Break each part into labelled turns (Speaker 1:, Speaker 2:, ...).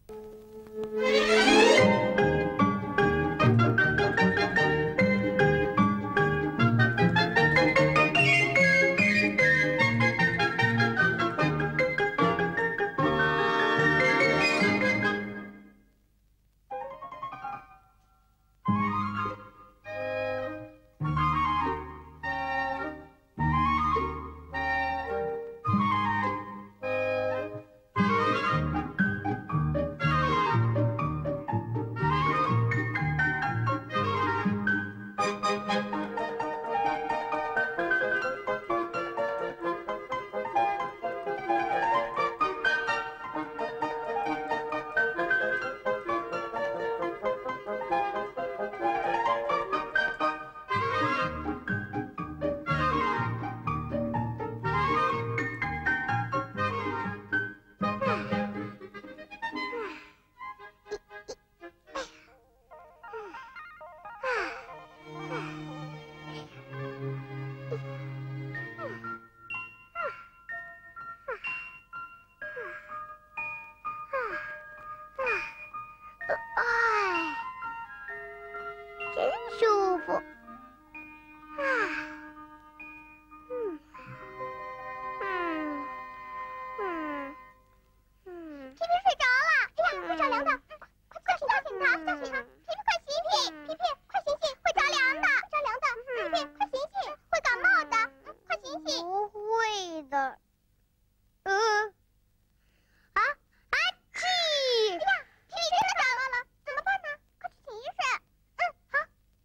Speaker 1: 舒服。皮皮睡着了，哎呀，会着凉的，快叫醒他，叫醒他，皮皮快醒醒，皮皮快醒醒，会着凉的，着凉的，皮皮快醒醒，会感冒的，快醒醒。不会的。气！哎呀，皮皮真的感冒了，怎么办呢？快去请医生。好。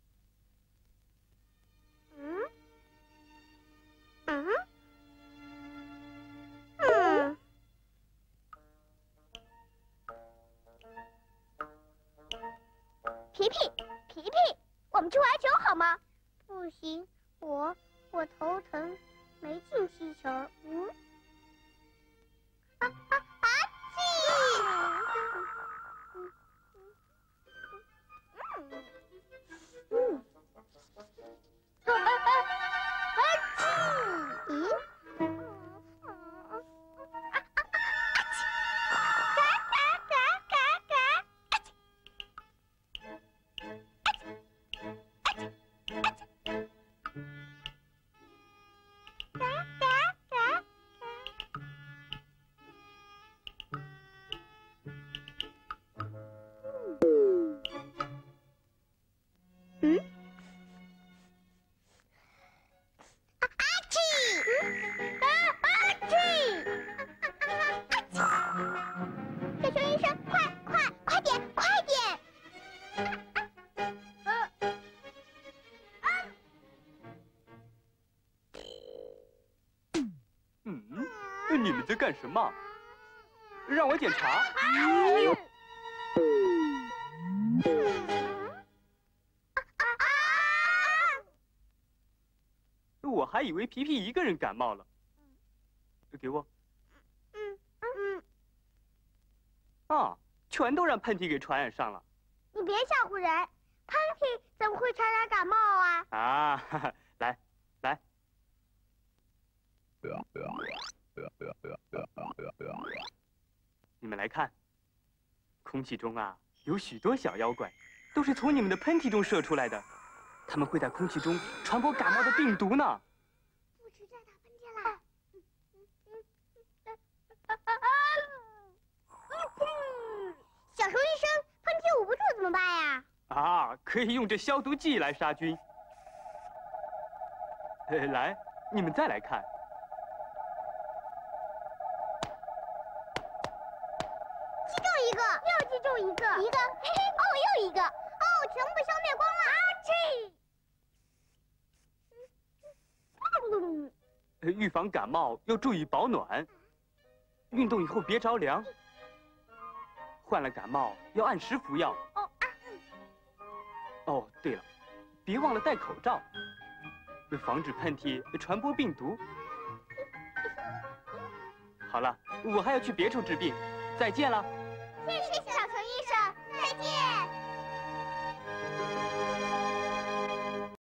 Speaker 1: 皮皮，我们去玩球好吗？不行，我头疼，没进气球。小熊医生，快点！
Speaker 2: 你们在干什么？让我检查。我还以为皮皮一个人感冒了。给我。全都让喷嚏给传染上了。
Speaker 1: 你别吓唬人，喷嚏怎么会传染感冒啊？
Speaker 2: 来。你们来看，空气中有许多小妖怪，都是从你们的喷嚏中射出来的，它们会在空气中传播感冒的病毒呢。
Speaker 1: 不许再打喷嚏了。小熊医生，喷嚏捂不住怎么办呀？
Speaker 2: 可以用这消毒剂来杀菌。来，你们再来看。
Speaker 1: 击中一个，又击中一个，又一个，全部被消灭光了。
Speaker 2: 预防感冒要注意保暖，运动以后别着凉，患了感冒要按时服药。对了，别忘了戴口罩，防止喷嚏传播病毒。好了，我还要去别处治病，再见了。
Speaker 1: 谢谢小